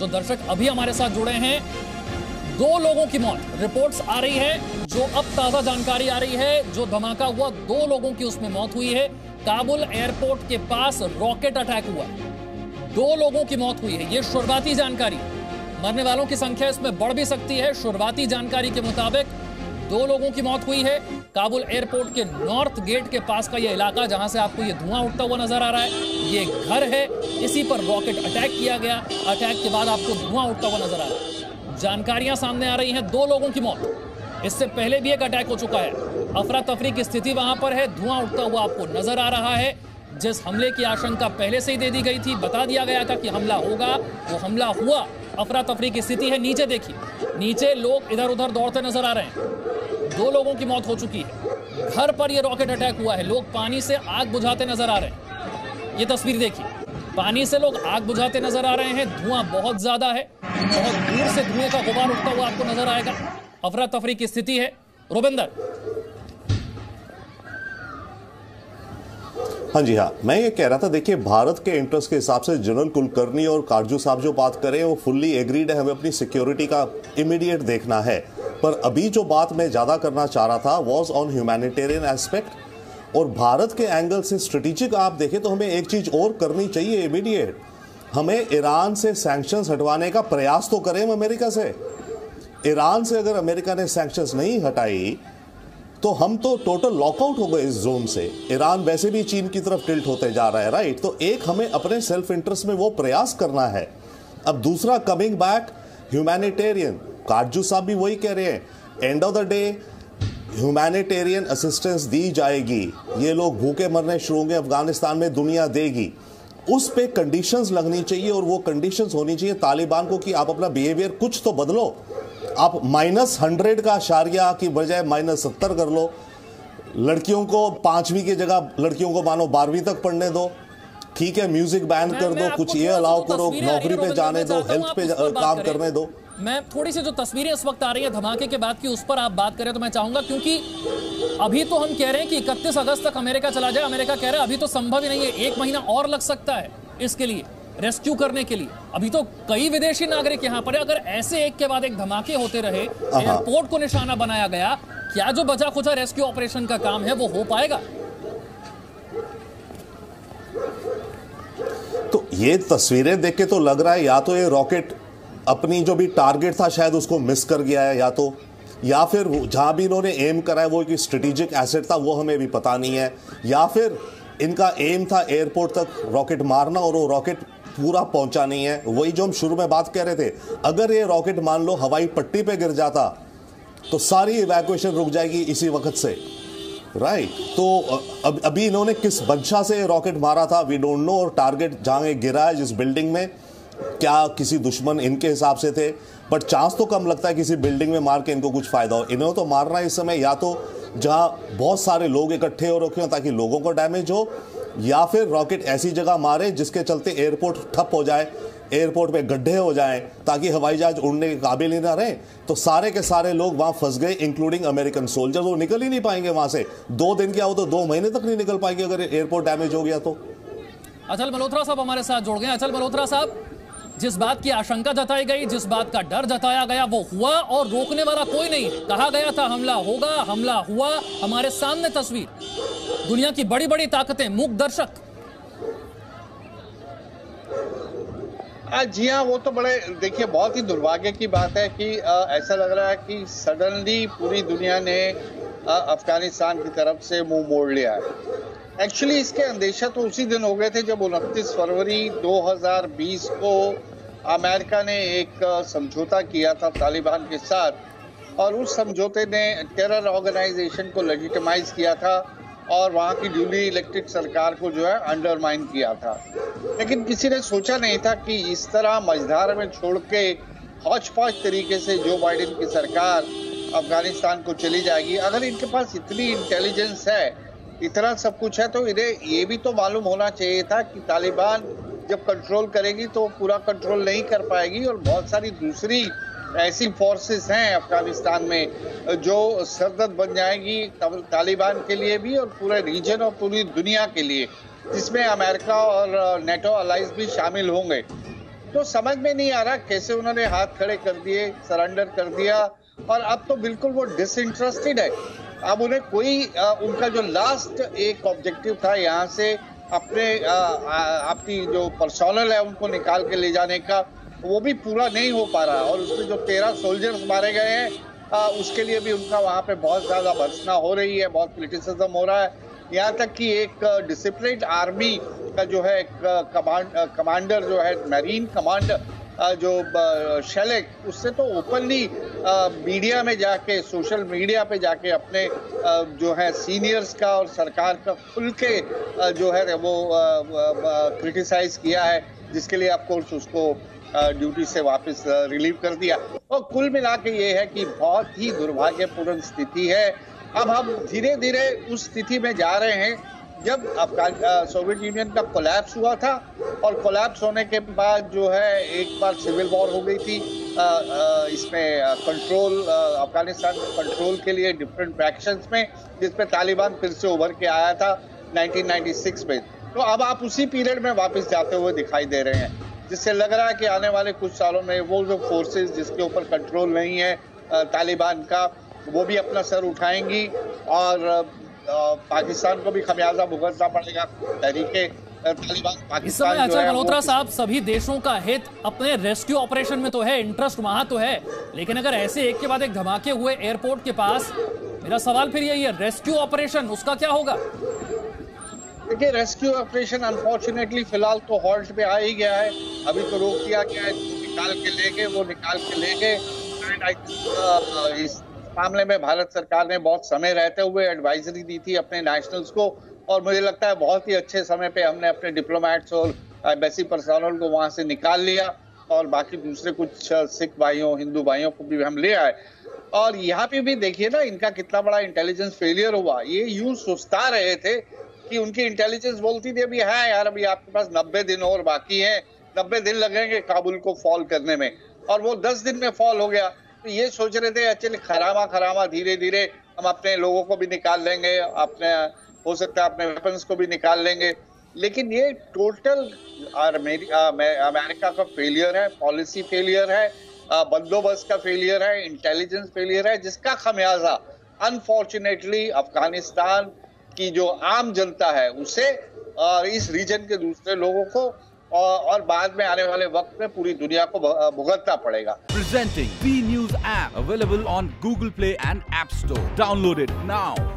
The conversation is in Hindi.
जो दर्शक अभी हमारे साथ जुड़े हैं, 2 लोगों की मौत रिपोर्ट्स आ रही है। जो अब ताजा जानकारी आ रही है, जो धमाका हुआ 2 लोगों की उसमें मौत हुई है। काबुल एयरपोर्ट के पास रॉकेट अटैक हुआ, 2 लोगों की मौत हुई है। ये शुरुआती जानकारी, मरने वालों की संख्या इसमें बढ़ भी सकती है। शुरुआती जानकारी के मुताबिक 2 लोगों की मौत हुई है। काबुल एयरपोर्ट के नॉर्थ गेट के पास का ये इलाका, जहां से आपको ये धुआं उठता हुआ नजर आ रहा है, ये घर है। इसी पर रॉकेट अटैक किया गया। अटैक के बाद आपको धुआं उठता हुआ नजर आ रहा है। जानकारियां सामने आ रही हैं, 2 लोगों की मौत। इससे पहले भी एक अटैक हो चुका है। अफरा तफरी की स्थिति वहां पर है, धुआं उठता हुआ आपको नजर आ रहा है। जिस हमले की आशंका पहले से ही दे दी गई थी, बता दिया गया था कि हमला होगा, वो हमला हुआ। अफरा तफरी की स्थिति है। नीचे देखिए, नीचे लोग इधर उधर दौड़ते नजर आ रहे हैं। 2 लोगों की मौत हो चुकी है। घर पर यह रॉकेट अटैक हुआ है। लोग पानी से आग बुझाते नजर आ रहे हैं। ये तस्वीर देखिए, पानी से लोग आग बुझाते नजर आ रहे हैं। धुआं बहुत ज्यादा है, बहुत दूर से धुएं का गुबार उठता हुआ आपको नजर आएगा। अफरा तफरी की स्थिति है। रुबिंदर। हाँ जी, हाँ, मैं ये कह रहा था, देखिए, भारत के इंटरेस्ट के हिसाब से जनरल कुलकर्णी और कारजू साहब जो बात करें वो फुल्ली एग्रीड है। हमें अपनी सिक्योरिटी का इमीडिएट देखना है। पर अभी जो बात मैं ज़्यादा करना चाह रहा था वॉज ऑन ह्यूमैनिटेरियन एस्पेक्ट। और भारत के एंगल से स्ट्रेटेजिक आप देखें तो हमें एक चीज़ और करनी चाहिए इमीडिएट। हमें ईरान से सैंक्शंस हटवाने का प्रयास तो करें अमेरिका से। ईरान से अगर अमेरिका ने सैंक्शंस नहीं हटाई तो हम तो टोटल लॉकआउट हो गए इस जोन से। ईरान वैसे भी चीन की तरफ टिल्ट होते जा रहा है, राइट। तो एक हमें अपने सेल्फ इंटरेस्ट में वो प्रयास करना है। अब दूसरा, कमिंग बैक ह्यूमैनिटेरियन, कारजू साहब भी वही कह रहे हैं, end of the day humanitarian assistance दी जाएगी। ये लोग भूखे मरने शुरू होंगे अफगानिस्तान में, दुनिया देगी। उस पे कंडीशंस लगनी चाहिए और वो कंडीशंस होनी चाहिए तालिबान को कि आप अपना बिहेवियर कुछ तो बदलो। आप -100 का आशारिया की बजाय -70 कर लो। लड़कियों को 5वीं की जगह लड़कियों को मानो 12वीं तक पढ़ने दो। ठीक है, म्यूजिक बैन कर दो, कुछ ये अलाउ करो, नौकरी पे जाने दो, हेल्थ पे काम करने दो। मैं थोड़ी सी जो तस्वीरें इस वक्त आ रही है धमाके के बाद की, उस पर आप बात करें तो मैं चाहूंगा, क्योंकि अभी तो हम कह रहे हैं कि 31 अगस्त तक अमेरिका चला जाए। अमेरिका कह रहा है अभी तो संभव ही नहीं है, 1 महीना और लग सकता है इसके लिए, रेस्क्यू करने के लिए। अभी तो कई विदेशी नागरिक यहां पर है। अगर ऐसे एक के बाद एक धमाके होते रहे, एयरपोर्ट को निशाना बनाया गया, क्या जो बचा खुचा रेस्क्यू ऑपरेशन का काम है वो हो पाएगा? तो ये तस्वीरें देख के तो लग रहा है या तो ये रॉकेट अपनी जो भी टारगेट था शायद उसको मिस कर गया है, या फिर जहां भी इन्होंने एम करा है वो एक स्ट्रेटेजिक एसेट था, वो हमें भी पता नहीं है, या फिर इनका एम था एयरपोर्ट तक रॉकेट मारना और वो रॉकेट पूरा पहुंचा नहीं है। वही जो हम शुरू में बात कह रहे थे, अगर ये रॉकेट मान लो हवाई पट्टी पे गिर जाता तो सारी इवैक्यूएशन रुक जाएगी इसी वक्त से, राइट। तो अभी इन्होंने किस मंशा से रॉकेट मारा था वी डोंट नो। और टारगेट जहां गिरा है जिस बिल्डिंग में, क्या किसी दुश्मन इनके हिसाब से थे, बट चांस तो कम लगता है किसी बिल्डिंग में मार के इनको कुछ फायदा हो। इन्होंने तो मारना है इस समय या तो जहां बहुत सारे लोग इकट्ठे हो रखे हो ताकि लोगों को डैमेज हो, या फिर रॉकेट ऐसी जगह मारे जिसके चलते एयरपोर्ट ठप हो जाए, एयरपोर्ट पे गड्ढे हो जाएं ताकि हवाई जहाज उड़ने के काबिल ही ना रहे। तो सारे के सारे लोग वहां फंस गए, इंक्लूडिंग अमेरिकन सोल्जर्स। वो निकल ही नहीं पाएंगे वहां से। 2 दिन क्या हो तो 2 महीने तक नहीं निकल पाएंगे अगर एयरपोर्ट डैमेज हो गया तो। अचल मल्होत्रा साहब हमारे साथ जुड़ गए। अचल मल्होत्रा साहब, जिस बात की आशंका जताई गई, जिस बात का डर जताया गया, वो हुआ और रोकने वाला कोई नहीं। कहा गया था हमला होगा, हमला हुआ। हमारे सामने तस्वीर, दुनिया की बड़ी बड़ी ताकतें, मूक दर्शक। जी हाँ, वो तो बड़े, देखिए, बहुत ही दुर्भाग्य की बात है कि ऐसा लग रहा है कि सडनली पूरी दुनिया ने अफगानिस्तान की तरफ से मुंह मोड़ लिया है। एक्चुअली इसके अंदेशा तो उसी दिन हो गए थे जब 29 फरवरी 2020 को अमेरिका ने एक समझौता किया था तालिबान के साथ, और उस समझौते ने टेरर ऑर्गेनाइजेशन को लेजिटिमाइज किया था और वहाँ की ड्यूली इलेक्टेड सरकार को जो है अंडरमाइन किया था। लेकिन किसी ने सोचा नहीं था कि इस तरह मझधार में छोड़ के हौच पौच तरीके से जो बाइडेन की सरकार अफगानिस्तान को चली जाएगी। अगर इनके पास इतनी इंटेलिजेंस है, इतना सब कुछ है, तो इन्हें ये भी तो मालूम होना चाहिए था कि तालिबान जब कंट्रोल करेगी तो पूरा कंट्रोल नहीं कर पाएगी, और बहुत सारी दूसरी ऐसी फोर्सेस हैं अफगानिस्तान में जो सरदर्द बन जाएगी तालिबान के लिए भी और पूरे रीजन और पूरी दुनिया के लिए, जिसमें अमेरिका और नेटो अलाइज भी शामिल होंगे। तो समझ में नहीं आ रहा कैसे उन्होंने हाथ खड़े कर दिए, सरेंडर कर दिया, और अब तो बिल्कुल वो डिसइंटरेस्टेड है। अब उन्हें कोई उनका जो लास्ट एक ऑब्जेक्टिव था यहाँ से अपनी जो पर्सोनल है उनको निकाल के ले जाने का, वो भी पूरा नहीं हो पा रहा। और उसमें जो 13 सोल्जर्स मारे गए हैं उसके लिए भी उनका वहाँ पे बहुत ज्यादा भर्त्सना हो रही है, बहुत क्रिटिसिज्म हो रहा है। यहाँ तक कि एक डिसिप्लिन्ड आर्मी का जो है कमांडर जो है मैरीन कमांडर जो शेलेक, उससे तो ओपनली मीडिया में जाके, सोशल मीडिया पे जाके अपने जो है सीनियर्स का और सरकार का खुल के जो है वो क्रिटिसाइज किया है, जिसके लिए ऑफ कोर्स उसको ड्यूटी से वापस रिलीव कर दिया। और कुल मिला के ये है कि बहुत ही दुर्भाग्यपूर्ण स्थिति है। अब हम धीरे धीरे उस स्थिति में जा रहे हैं जब सोवियत यूनियन का कोलैप्स हुआ था, और कोलैप्स होने के बाद जो है एक बार सिविल वॉर हो गई थी। इसमें कंट्रोल अफगानिस्तान कंट्रोल के लिए डिफरेंट फैक्शंस में, जिसमें तालिबान फिर से उभर के आया था 1996 में। तो अब आप उसी पीरियड में वापस जाते हुए दिखाई दे रहे हैं, जिससे लग रहा है कि आने वाले कुछ सालों में वो जो फोर्सेस जिसके ऊपर कंट्रोल नहीं है तालिबान का, वो भी अपना सर उठाएंगी और पाकिस्तान को भी खमियाजा भुगतना पड़ेगा। तहरीके तालिबान पाकिस्तान। इस समय अच्छा मल्होत्रा साहब, सभी देशों का हित अपने रेस्क्यू ऑपरेशन में तो है, इंटरेस्ट वहां तो है, लेकिन अगर ऐसे एक के बाद एक धमाके हुए एयरपोर्ट के पास, मेरा सवाल फिर यही है, रेस्क्यू ऑपरेशन उसका क्या होगा? देखिए, रेस्क्यू ऑपरेशन अनफॉर्चुनेटली फिलहाल तो हॉल्ट पे आ ही गया है। अभी तो रोक दिया गया है, निकाल के ले गए। इस मामले में भारत सरकार ने बहुत समय रहते हुए एडवाइजरी दी थी अपने नेशनल्स को, और मुझे लगता है बहुत ही अच्छे समय पे हमने अपने डिप्लोमेट्स और एम्बेसी पर्सनल को वहां से निकाल लिया, और बाकी दूसरे कुछ सिख भाइयों, हिंदू भाइयों को भी हम ले आए। और यहाँ पे भी देखिए ना, इनका कितना बड़ा इंटेलिजेंस फेलियर हुआ। ये यूं सुस्ता रहे थे कि उनकी इंटेलिजेंस बोलती थी अभी है यार, अभी आपके पास 90 दिन और बाकी है, 90 दिन लगेंगे काबुल को फॉल करने में, और वो 10 दिन में फॉल हो गया। तो ये सोच रहे थे एक्चुअली खरामा धीरे धीरे हम अपने लोगों को भी निकाल लेंगे, अपने हो सकता है अपने वेपन्स को भी निकाल लेंगे। लेकिन ये टोटल अमेरिका का फेलियर है, पॉलिसी फेलियर है, बंदोबस्त का फेलियर है, इंटेलिजेंस फेलियर है, जिसका खमियाजा अनफॉर्चुनेटली अफगानिस्तान की जो आम जनता है उसे, और इस रीजन के दूसरे लोगों को, और बाद में आने वाले वक्त में पूरी दुनिया को भुगतना पड़ेगा। Presenting B News app available on Google Play and App Store. Download it now.